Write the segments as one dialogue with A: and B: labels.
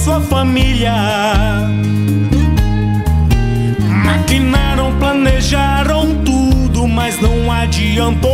A: sua família. Maquinaram, planejaram tudo, mas não adiantou.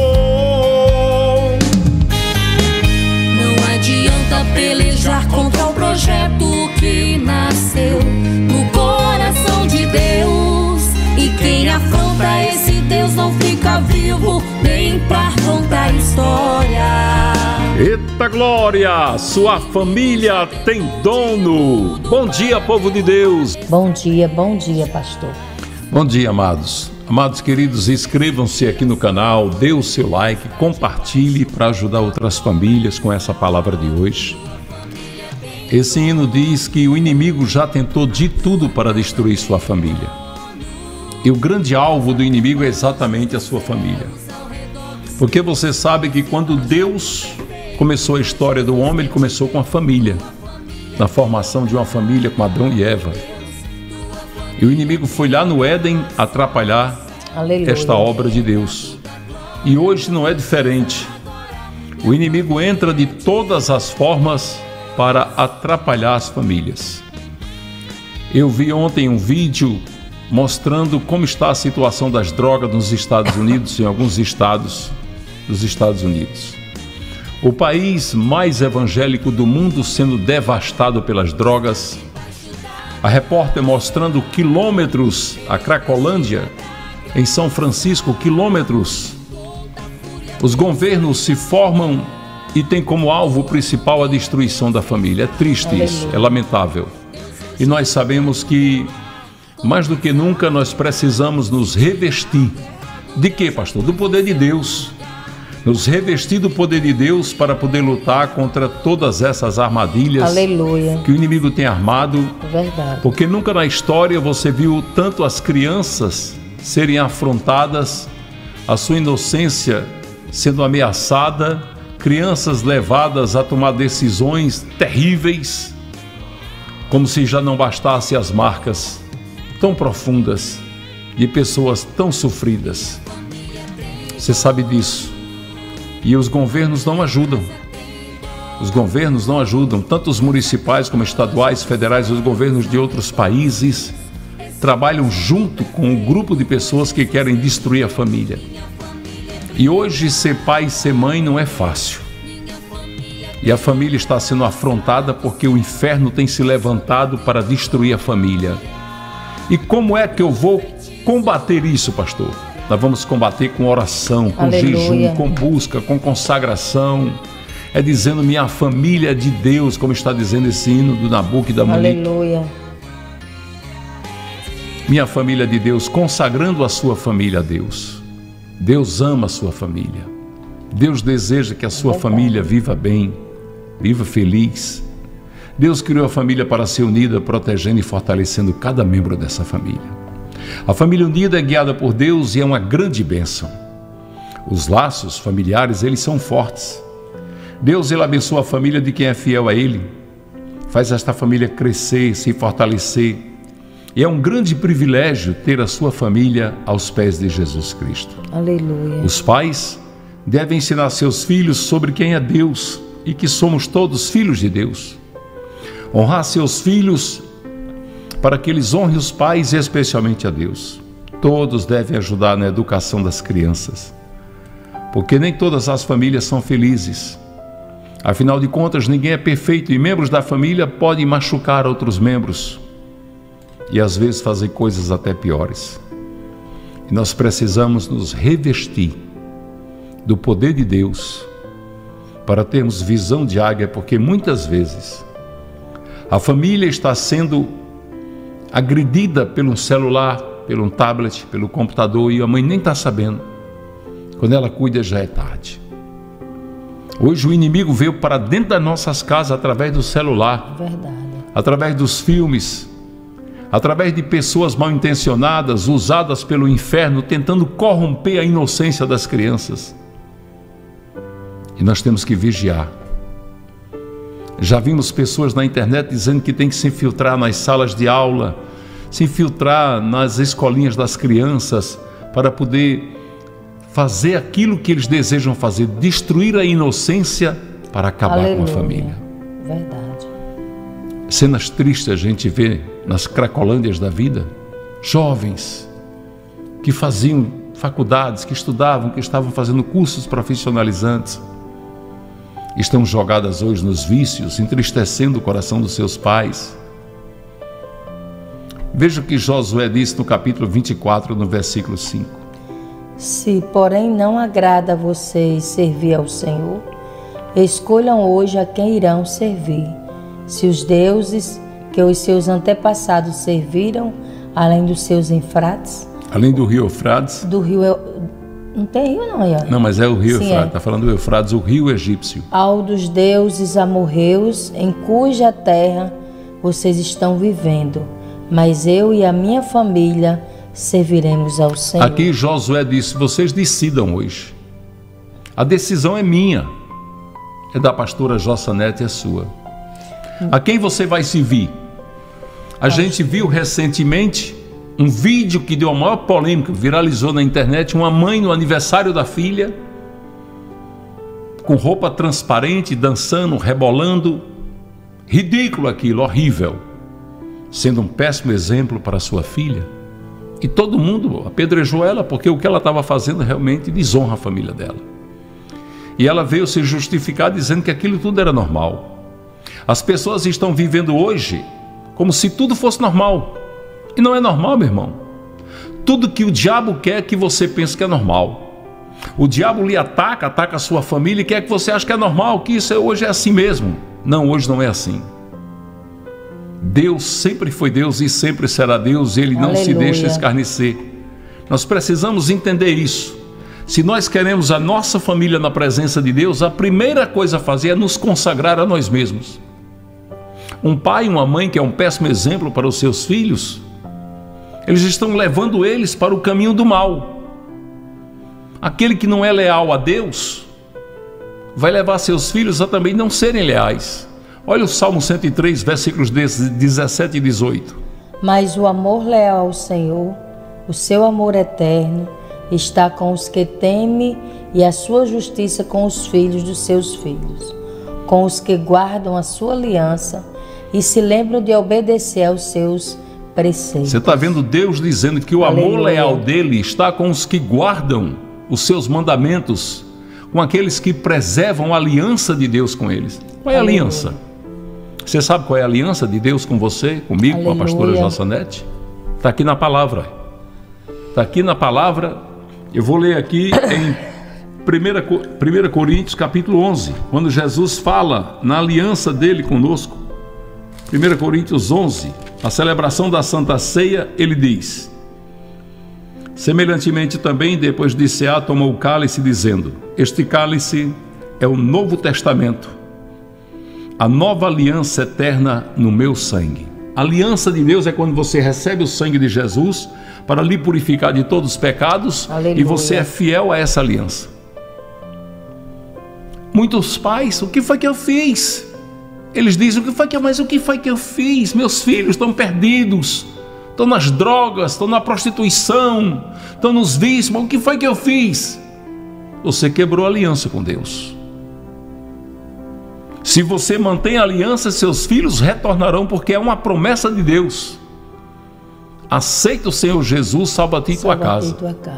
B: Não adianta pelejar contra o projeto que nasceu no coração de Deus. E quem afronta esse Deus não fica vivo nem pra contar história.
C: Eita glória! Sua família tem dono. Bom dia, povo de Deus.
D: Bom dia, pastor.
C: Bom dia, amados. Amados queridos, inscrevam-se aqui no canal, dê o seu like, compartilhe para ajudar outras famílias com essa palavra de hoje. Esse hino diz que o inimigo já tentou de tudo para destruir sua família. E o grande alvo do inimigo é exatamente a sua família. Porque você sabe que quando Deus começou a história do homem, ele começou com a família, na formação de uma família com Adão e Eva. E o inimigo foi lá no Éden atrapalhar esta obra de Deus. E hoje não é diferente. O inimigo entra de todas as formas para atrapalhar as famílias. Eu vi ontem um vídeo mostrando como está a situação das drogas nos Estados Unidos, em alguns estados dos Estados Unidos. O país mais evangélico do mundo sendo devastado pelas drogas. A repórter mostrando quilômetros, a Cracolândia, em São Francisco, quilômetros. Os governos se formam e têm como alvo principal a destruição da família. É triste isso, é lamentável. E nós sabemos que, mais do que nunca, nós precisamos nos revestir. De quê, pastor? Do poder de Deus. Nos revestir do poder de Deus para poder lutar contra todas essas armadilhas que o inimigo tem armado.
D: Verdade.
C: Porque nunca na história você viu tanto as crianças serem afrontadas, a sua inocência sendo ameaçada, crianças levadas a tomar decisões terríveis, como se já não bastasse as marcas tão profundas de pessoas tão sofridas. Você sabe disso. E os governos não ajudam. Os governos não ajudam, tanto os municipais como estaduais, federais, os governos de outros países trabalham junto com um grupo de pessoas que querem destruir a família. E hoje ser pai e ser mãe não é fácil. E a família está sendo afrontada porque o inferno tem se levantado para destruir a família. E como é que eu vou combater isso, pastor? Nós vamos combater com oração, com jejum, com busca, com consagração. É dizendo minha família é de Deus, como está dizendo esse hino do Nabuco e da Monique.
D: Aleluia.
C: Minha família é de Deus, consagrando a sua família a Deus. Deus ama a sua família. Deus deseja que a sua família viva bem, viva feliz. Deus criou a família para ser unida, protegendo e fortalecendo cada membro dessa família. A família unida é guiada por Deus e é uma grande bênção. Os laços familiares, eles são fortes. Deus, ele abençoa a família de quem é fiel a Ele. Faz esta família crescer, se fortalecer. E é um grande privilégio ter a sua família aos pés de Jesus Cristo.
D: Aleluia.
C: Os pais devem ensinar seus filhos sobre quem é Deus e que somos todos filhos de Deus. Honrar seus filhos para que eles honrem os pais e especialmente a Deus. Todos devem ajudar na educação das crianças, porque nem todas as famílias são felizes. Afinal de contas, ninguém é perfeito e membros da família podem machucar outros membros e às vezes fazer coisas até piores. E nós precisamos nos revestir do poder de Deus para termos visão de águia, porque muitas vezes a família está sendo agredida pelo celular, pelo tablet, pelo computador, e a mãe nem está sabendo. Quando ela cuida, já é tarde. Hoje o inimigo veio para dentro das nossas casas através do celular.
D: Verdade.
C: Através dos filmes, através de pessoas mal intencionadas, usadas pelo inferno, tentando corromper a inocência das crianças. E nós temos que vigiar. Já vimos pessoas na internet dizendo que tem que se infiltrar nas salas de aula, se infiltrar nas escolinhas das crianças para poder fazer aquilo que eles desejam fazer, destruir a inocência para acabar com a família.
D: Verdade.
C: cenas tristes a gente vê nas cracolândias da vida, jovens que faziam faculdades, que estudavam, que estavam fazendo cursos profissionalizantes, estão jogadas hoje nos vícios, entristecendo o coração dos seus pais. Veja o que Josué disse no capítulo 24, no versículo 5.
D: Se, porém, não agrada a vocês servir ao Senhor, escolham hoje a quem irão servir. Se os deuses que os seus antepassados serviram, além dos seus Eufrates.
C: Além do rio Eufrates.
D: Do rio... Não tem rio não, Ian?
C: Não, mas é o rio Eufrates.
D: É.
C: Está falando do Eufrates, o rio egípcio.
D: Ao dos deuses amorreus, em cuja terra vocês estão vivendo. Mas eu e a minha família serviremos ao Senhor.
C: Aqui Josué disse, vocês decidam hoje. A decisão é minha. É da pastora Jossanete e é sua. A quem você vai servir? A gente viu recentemente um vídeo que deu a maior polêmica, viralizou na internet, uma mãe no aniversário da filha, com roupa transparente, dançando, rebolando. Ridículo aquilo, horrível. Sendo um péssimo exemplo para sua filha. E todo mundo apedrejou ela, porque o que ela estava fazendo realmente desonra a família dela. E ela veio se justificar dizendo que aquilo tudo era normal. As pessoas estão vivendo hoje como se tudo fosse normal. E não é normal, meu irmão. Tudo que o diabo quer que você pense que é normal. O diabo lhe ataca a sua família e quer que você ache que é normal, que isso hoje é assim mesmo. Não, hoje não é assim. Deus sempre foi Deus e sempre será Deus. Ele não se deixa escarnecer. Nós precisamos entender isso. Se nós queremos a nossa família na presença de Deus, a primeira coisa a fazer é nos consagrar a nós mesmos. Um pai e uma mãe que é um péssimo exemplo para os seus filhos, eles estão levando eles para o caminho do mal. Aquele que não é leal a Deus vai levar seus filhos a também não serem leais. Olha o Salmo 103, versículos 17 e 18.
D: Mas o amor leal ao Senhor, o seu amor eterno, está com os que temem e a sua justiça com os filhos dos seus filhos, com os que guardam a sua aliança e se lembram de obedecer aos seus preceitos.
C: Você está vendo Deus dizendo que o amor leal dele está com os que guardam os seus mandamentos, com aqueles que preservam a aliança de Deus com eles. Qual é a aliança? Você sabe qual é a aliança de Deus com você, comigo, com a pastora Jossanete? Está aqui na palavra. Está aqui na palavra. Eu vou ler aqui em 1 Coríntios capítulo 11, quando Jesus fala na aliança dele conosco. 1 Coríntios 11, a celebração da Santa Ceia, ele diz: semelhantemente também, depois de cear, tomou o cálice, dizendo: este cálice é o Novo Testamento, a nova aliança eterna no meu sangue. A aliança de Deus é quando você recebe o sangue de Jesus para lhe purificar de todos os pecados. Aleluia. E você é fiel a essa aliança. Muitos pais, o que foi que eu fiz? Eles dizem, mas o que foi que eu fiz? Meus filhos estão perdidos, estão nas drogas, estão na prostituição, estão nos vícios, mas o que foi que eu fiz? Você quebrou a aliança com Deus. Se você mantém a aliança, seus filhos retornarão, porque é uma promessa de Deus. Aceita o Senhor Jesus, salva a ti e tua casa.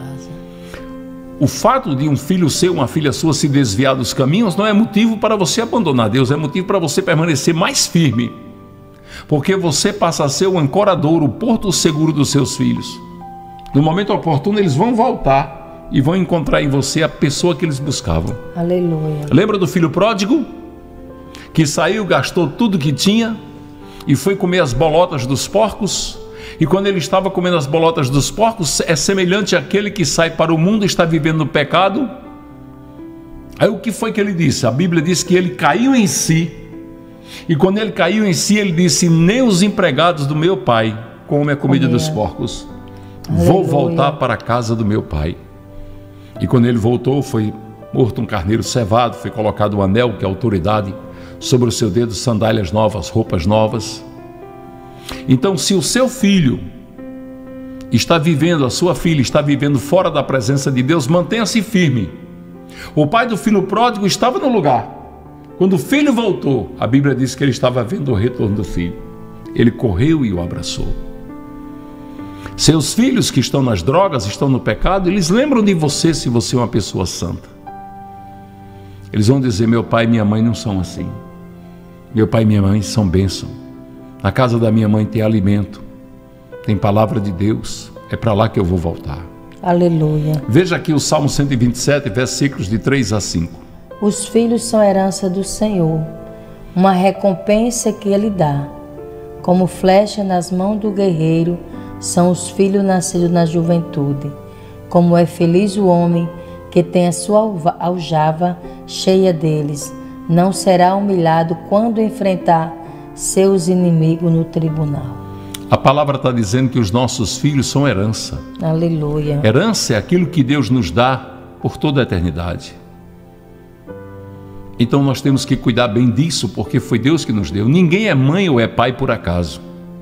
C: O fato de um filho seu, uma filha sua se desviar dos caminhos não é motivo para você abandonar Deus, é motivo para você permanecer mais firme, porque você passa a ser o ancorador, o porto seguro dos seus filhos. No momento oportuno eles vão voltar e vão encontrar em você a pessoa que eles buscavam. Aleluia. Lembra do filho pródigo? Que saiu, gastou tudo que tinha e foi comer as bolotas dos porcos. E quando ele estava comendo as bolotas dos porcos, é semelhante àquele que sai para o mundo e está vivendo no pecado. Aí o que foi que ele disse? A Bíblia diz que ele caiu em si. E quando ele caiu em si, ele disse: nem os empregados do meu pai comem a comida dos porcos. Vou voltar para a casa do meu pai. E quando ele voltou, foi morto um carneiro cevado, foi colocado um anel, que é autoridade, sobre o seu dedo, sandálias novas, roupas novas. Então, se o seu filho está vivendo, a sua filha está vivendo fora da presença de Deus, mantenha-se firme. O pai do filho pródigo estava no lugar. Quando o filho voltou, a Bíblia diz que ele estava vendo o retorno do filho. ele correu e o abraçou. Seus filhos que estão nas drogas, estão no pecado, eles lembram de você se você é uma pessoa santa. Eles vão dizer: meu pai e minha mãe não são assim. Meu pai e minha mãe são bênção. Na casa da minha mãe tem alimento, tem palavra de Deus. É para lá que eu vou voltar.
D: Aleluia.
C: Veja aqui o Salmo 127, versículos de 3 a 5.
D: Os filhos são herança do Senhor, uma recompensa que Ele dá. Como flecha nas mãos do guerreiro, são os filhos nascidos na juventude. Como é feliz o homem que tem a sua aljava cheia deles. Não será humilhado quando enfrentar seus inimigos no tribunal.
C: A palavra está dizendo que os nossos filhos são herança.
D: Aleluia.
C: Herança é aquilo que Deus nos dá por toda a eternidade. Então nós temos que cuidar bem disso, porque foi Deus que nos deu. Ninguém é mãe ou é pai por acaso.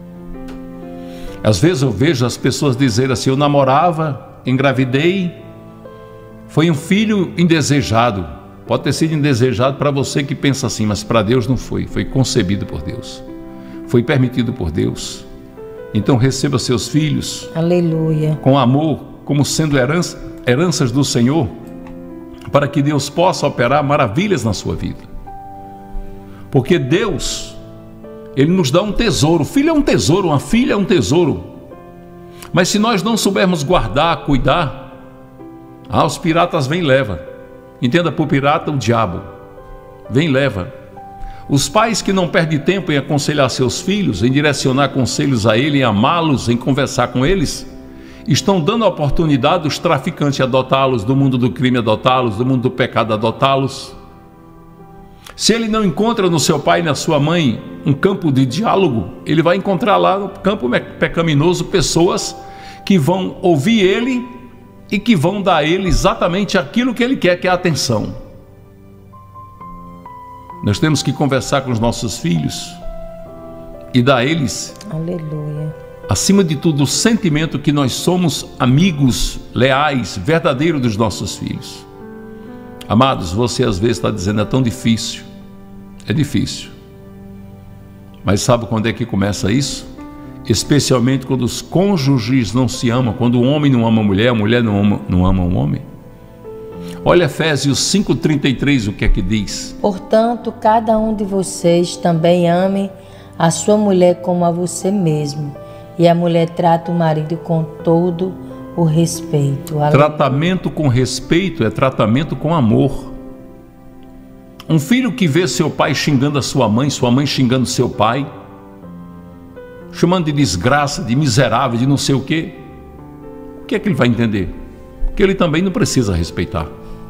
C: Às vezes eu vejo as pessoas dizerem assim: eu namorava, engravidei, foi um filho indesejado. Pode ter sido indesejado para você que pensa assim, mas para Deus não foi. Foi concebido por Deus. Foi permitido por Deus. Então receba seus filhos,
D: aleluia,
C: com amor, como sendo heranças do Senhor, para que Deus possa operar maravilhas na sua vida. Porque Deus, Ele nos dá um tesouro. Filho é um tesouro, uma filha é um tesouro. Mas se nós não soubermos guardar, cuidar, os piratas vêm e levam. Entenda, por pirata o diabo vem e leva. Os pais que não perdem tempo em aconselhar seus filhos, em direcionar conselhos a ele, em amá-los, em conversar com eles, estão dando a oportunidade dos traficantes adotá-los, do mundo do crime adotá-los, do mundo do pecado adotá-los. Se ele não encontra no seu pai e na sua mãe um campo de diálogo, ele vai encontrar lá no campo pecaminoso pessoas que vão ouvir ele e que vão dar a ele exatamente aquilo que ele quer, que é a atenção. Nós temos que conversar com os nossos filhos e dar a eles,
D: aleluia,
C: acima de tudo, o sentimento que nós somos amigos leais, verdadeiros dos nossos filhos. Amados, você às vezes está dizendo: é tão difícil. É difícil. Mas sabe quando é que começa isso? Especialmente quando os cônjuges não se amam, quando o homem não ama a mulher não ama o homem. Olha Efésios 5,33, o que é que diz?
D: Portanto, cada um de vocês também ame a sua mulher como a você mesmo, e a mulher trata o marido com todo o respeito.
C: Tratamento com respeito é tratamento com amor. Um filho que vê seu pai xingando a sua mãe xingando seu pai, chamando de desgraça, de miserável, de não sei o que é que ele vai entender? Que ele também não precisa respeitar.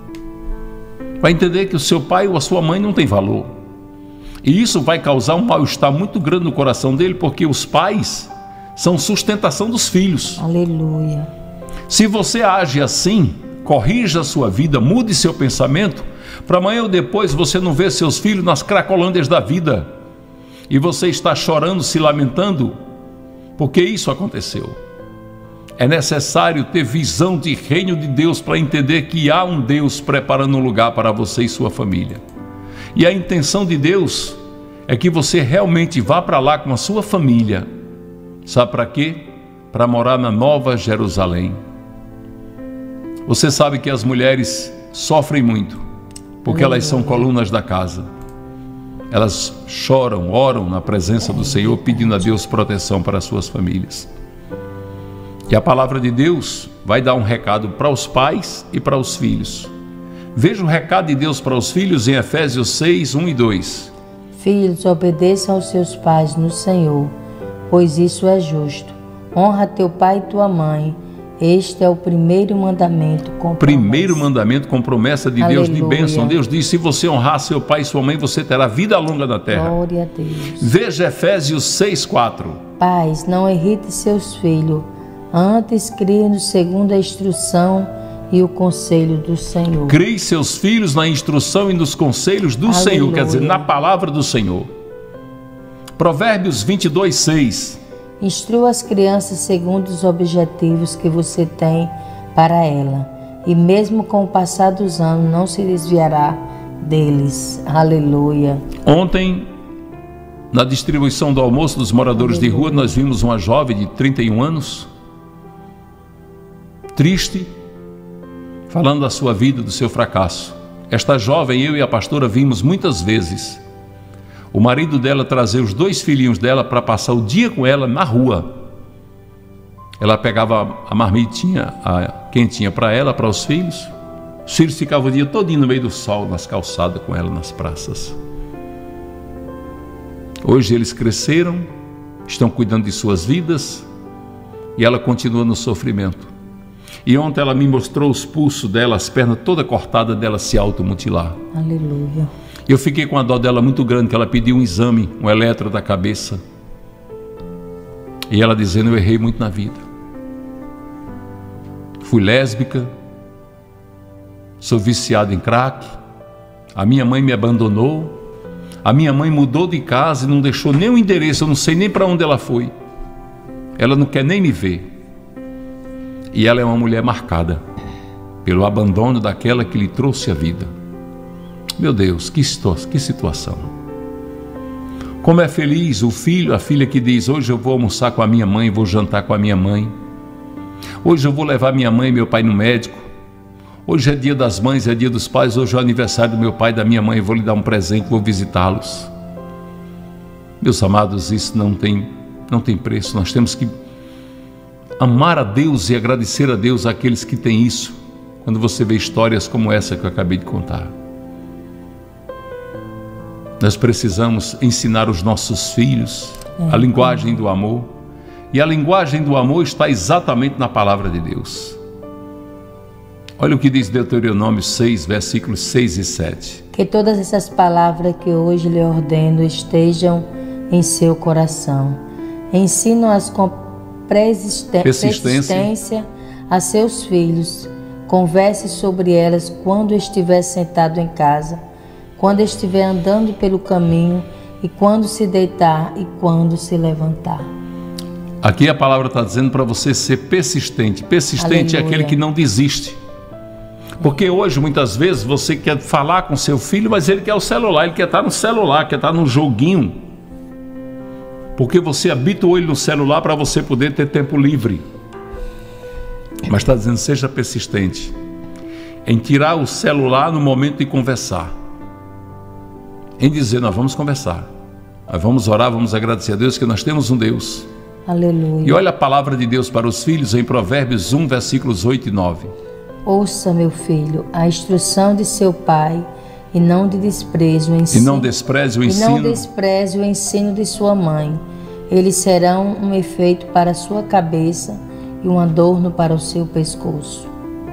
C: Vai entender que o seu pai ou a sua mãe não tem valor. E isso vai causar um mal-estar muito grande no coração dele, porque os pais são sustentação dos filhos.
D: Aleluia.
C: Se você age assim, corrija a sua vida, mude seu pensamento, para amanhã ou depois você não ver seus filhos nas cracolândias da vida e você está chorando, se lamentando, porque isso aconteceu. É necessário ter visão de reino de Deus para entender que há um Deus preparando um lugar para você e sua família. E a intenção de Deus é que você realmente vá para lá com a sua família. Sabe para quê? Para morar na Nova Jerusalém. Você sabe que as mulheres sofrem muito, porque elas são colunas da casa. Elas choram, oram na presença do Senhor, pedindo a Deus proteção para as suas famílias. E a palavra de Deus vai dar um recado para os pais e para os filhos. Veja o recado de Deus para os filhos em Efésios 6, 1 e 2.
D: Filhos, obedeçam aos seus pais no Senhor, pois isso é justo. Honra teu pai e tua mãe. Este é o primeiro mandamento com promessa.
C: Primeiro mandamento com promessa de Deus, de bênção. Deus diz: se você honrar seu pai e sua mãe, você terá vida longa na terra.
D: Glória a Deus.
C: Veja Efésios 6, 4.
D: Pais, não irrite seus filhos, antes criem-nos segundo a instrução e o conselho do Senhor.
C: Crie seus filhos na instrução e nos conselhos do Senhor, quer dizer, na palavra do Senhor. Provérbios 22, 6.
D: Instrua as crianças segundo os objetivos que você tem para ela, e mesmo com o passar dos anos não se desviará deles. Aleluia.
C: Ontem Na distribuição do almoço dos moradores de rua, nós vimos uma jovem de 31 anos, triste, falando da sua vida, do seu fracasso. Esta jovem, eu e a pastora vimos muitas vezes o marido dela trazer os 2 filhinhos dela para passar o dia com ela na rua. Ela pegava a marmitinha, quentinha para ela, para os filhos ficavam o dia todinho no meio do sol, nas calçadas com ela, nas praças. Hoje eles cresceram, estão cuidando de suas vidas e ela continua no sofrimento. E ontem ela me mostrou os pulsos dela, as pernas toda cortada dela se automutilar.
D: Aleluia.
C: Eu fiquei com a dó dela muito grande, que ela pediu um exame, um eletro da cabeça. E ela dizendo: eu errei muito na vida. Fui lésbica, sou viciado em crack, a minha mãe me abandonou, a minha mãe mudou de casa e não deixou nem o endereço, eu não sei nem para onde ela foi. Ela não quer nem me ver. E ela é uma mulher marcada pelo abandono daquela que lhe trouxe a vida. Meu Deus, que situação. Como é feliz o filho, a filha que diz: hoje eu vou almoçar com a minha mãe, vou jantar com a minha mãe. Hoje eu vou levar minha mãe e meu pai no médico. Hoje é dia das mães, é dia dos pais. Hoje é o aniversário do meu pai e da minha mãe, eu vou lhe dar um presente, vou visitá-los. Meus amados, isso não tem preço. Nós temos que amar a Deus e agradecer a Deus àqueles que têm isso, quando você vê histórias como essa que eu acabei de contar. Nós precisamos ensinar os nossos filhos a linguagem do amor, e a linguagem do amor está exatamente na palavra de Deus. Olha o que diz Deuteronômio 6, versículos 6 e 7. Que
D: todas essas palavras que hoje lhe ordeno estejam em seu coração. Ensino-as com persistência a seus filhos. Converse sobre elas quando estiver sentado em casa, quando estiver andando pelo caminho, e quando se deitar e quando se levantar.
C: Aqui a palavra está dizendo para você ser persistente. Persistente. Aleluia. É aquele que não desiste. Porque hoje, muitas vezes, você quer falar com seu filho, mas ele quer o celular, ele quer estar no celular, quer estar no joguinho. Porque você habituou ele no celular para você poder ter tempo livre. Mas está dizendo: seja persistente em tirar o celular no momento de conversar. Em dizer: nós vamos conversar, nós vamos orar, vamos agradecer a Deus que nós temos um Deus.
D: Aleluia.
C: E olha a palavra de Deus para os filhos em Provérbios 1, versículos 8 e 9.
D: Ouça, meu filho, a instrução de seu pai, e não despreze o ensino.
C: E não despreze o ensino.
D: E não despreze o ensino de sua mãe. Eles serão um efeito para a sua cabeça e um adorno para o seu pescoço.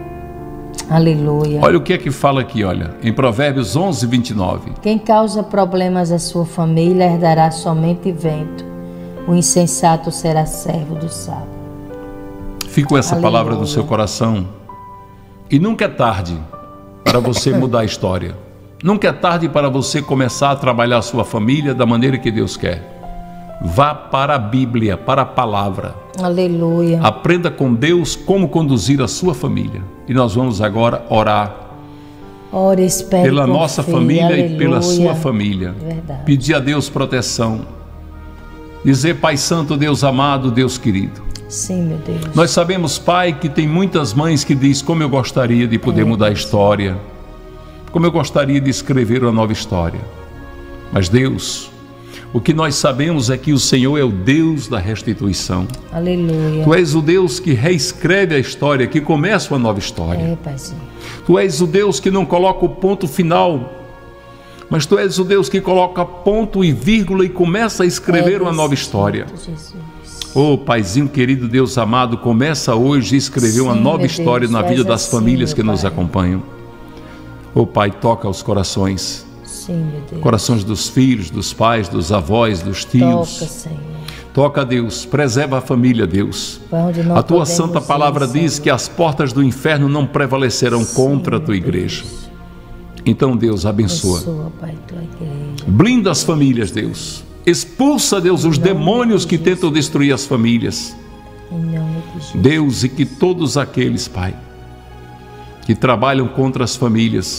D: Aleluia.
C: Olha o que é que fala aqui, olha, em Provérbios 11, 29.
D: Quem causa problemas à sua família herdará somente vento. O insensato será servo do sábio.
C: Fica com essa palavra no seu coração. E nunca é tarde para você mudar a história. Nunca é tarde para você começar a trabalhar a sua família da maneira que Deus quer. Vá para a Bíblia, para a palavra.
D: Aleluia.
C: Aprenda com Deus como conduzir a sua família. E nós vamos agora orar.
D: Ore, espere,
C: pela nossa família. Aleluia. E pela sua família.
D: Verdade.
C: Pedir a Deus proteção. Dizer: Pai Santo, Deus amado, Deus querido.
D: Sim, meu Deus.
C: Nós sabemos, Pai, que tem muitas mães que dizem: como eu gostaria de poder mudar a história, como eu gostaria de escrever uma nova história. Mas Deus, o que nós sabemos é que o Senhor é o Deus da restituição.
D: Aleluia.
C: Tu és o Deus que reescreve a história, que começa uma nova história.
D: Paizinho.
C: Tu és o Deus que não coloca o ponto final, mas Tu és o Deus que coloca ponto e vírgula e começa a escrever uma nova história.
D: Jesus.
C: Oh, Paizinho querido, Deus amado, começa hoje a escrever uma nova história na vida das famílias que nos acompanham. Oh, Pai, toca os corações.
D: Sim, meu Deus.
C: Corações dos filhos, dos pais, dos avós, dos tios.
D: Toca, Senhor.
C: Toca, Deus, preserva a família, Deus. A Tua santa palavra diz que as portas do inferno não prevalecerão contra a Tua igreja. Então, Deus, abençoa.
D: Pai, Tua igreja.
C: Blinda as famílias, Deus. Expulsa, Deus, os demônios que tentam destruir as famílias.
D: Em nome de Jesus.
C: Deus, e que todos aqueles, Pai, que trabalham contra as famílias,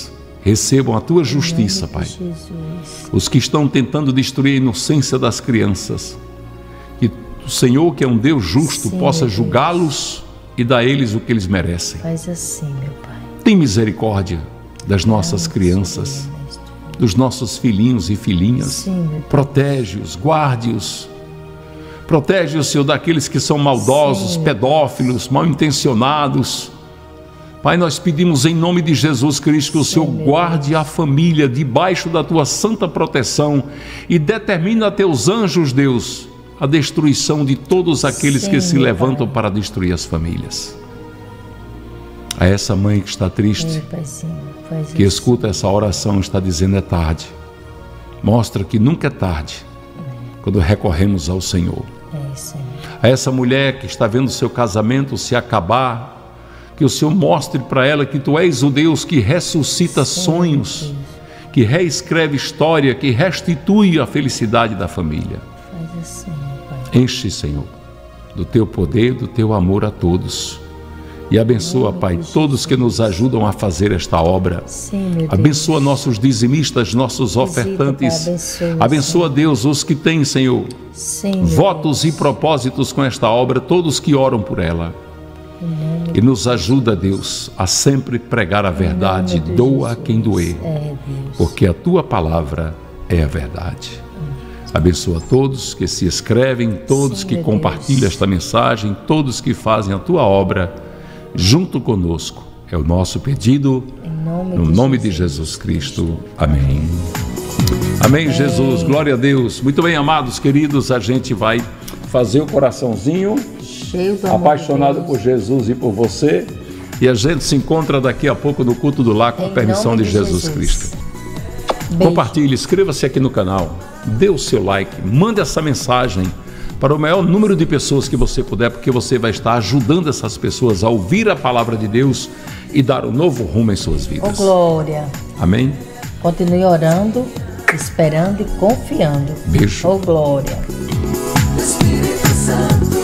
C: recebam a tua justiça, Pai. Os que estão tentando destruir a inocência das crianças, que o Senhor, que é um Deus justo, possa julgá-los e dar a eles o que eles merecem.
D: Faz assim, meu Pai.
C: Tem misericórdia das nossas crianças, dos nossos filhinhos e filhinhas. Protege-os, guarde-os. Protege-os, Senhor, daqueles que são maldosos, pedófilos, mal intencionados. Pai, nós pedimos em nome de Jesus Cristo que o Senhor guarde a família debaixo da tua santa proteção e determine a teus anjos, Deus, a destruição de todos aqueles que se levantam para destruir as famílias. A essa mãe que está triste, que escuta essa oração, está dizendo: é tarde. Mostra que nunca é tarde quando recorremos ao Senhor. A essa mulher que está vendo seu casamento se acabar, que o Senhor mostre para ela que tu és o Deus que ressuscita sonhos, que reescreve história, que restitui a felicidade da família. Enche, Senhor, do teu poder, do teu amor a todos. E abençoa, Pai, todos que nos ajudam a fazer esta obra. Abençoa nossos dizimistas, nossos ofertantes. Abençoa, Deus, os que têm, Senhor, votos e propósitos com esta obra, todos que oram por ela. E nos ajuda, Deus, a sempre pregar a verdade, doa a quem doer, porque a tua palavra é a verdade. Abençoa todos que se inscrevem, todos que compartilham esta mensagem, todos que fazem a tua obra junto conosco. É o nosso pedido, no nome de Jesus Cristo. Amém. Amém, Jesus. Glória a Deus. Muito bem, amados, queridos, a gente vai fazer o coraçãozinho apaixonado por Jesus e por você. E a gente se encontra daqui a pouco no culto do lar, com a permissão de Jesus Cristo. Compartilhe, inscreva-se aqui no canal, dê o seu like, mande essa mensagem para o maior número de pessoas que você puder, porque você vai estar ajudando essas pessoas a ouvir a palavra de Deus e dar um novo rumo em suas vidas.
D: Oh, glória.
C: Amém?
D: Continue orando, esperando e confiando.
C: Beijo.
D: Oh, glória.
B: Espírito Santo.